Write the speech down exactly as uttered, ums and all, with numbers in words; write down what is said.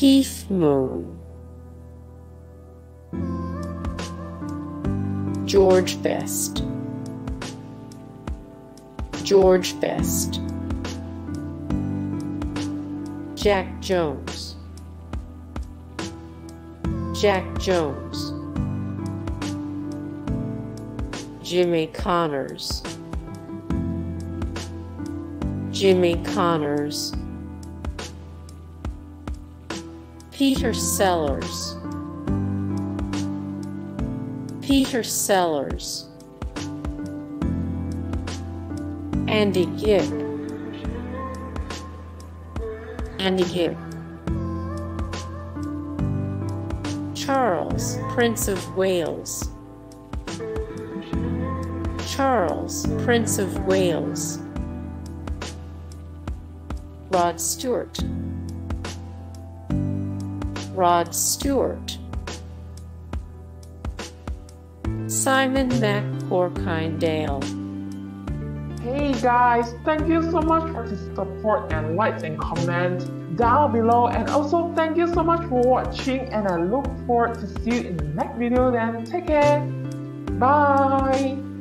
Keith Moon, George Best, George Best, Jack Jones, Jack Jones, Jimmy Connors, Jimmy Connors, Peter Sellers, Peter Sellers, Andy Gibb, Andy Gibb, Charles, Prince of Wales, Charles, Prince of Wales, Rod Stewart, Rod Stewart, Simon MacCorkindale. Hey guys, thank you so much for the support and likes and comments down below, and also thank you so much for watching, and I look forward to see you in the next video. Then take care, bye.